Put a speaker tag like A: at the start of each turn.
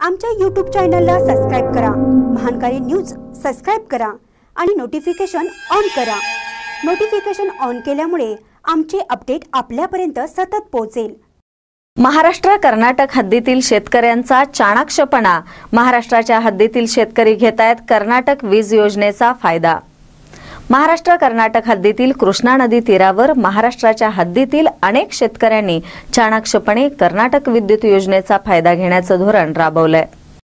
A: आमच्या YouTube चॅनलला subscribe करा, महानकारी न्यूज सबस्क्राइब करा आणि नोटिफिकेशन ऑन करा। नोटिफिकेशन ऑन केल्यामुळे आमचे अपडेट आपल्यापर्यंत सतत पोहोचेल।
B: महाराष्ट्र कर्नाटक हद्दीतील शेतकऱ्यांचा चाणाक्षपणा। महाराष्ट्राच्या हद्दीतील शेतकरी घेतायत कर्नाटक वीज योजनेचा फायदा। महाराष्ट्र कर्नाटक हद्दीतील कृष्णा नदी तीरावर महाराष्ट्राच्या हद्दीतील अनेक शेतकऱ्यांनी चाणाक्षपणे कर्नाटक विद्युत योजनेचा फायदा घेण्याचे धोरण राबवलंय।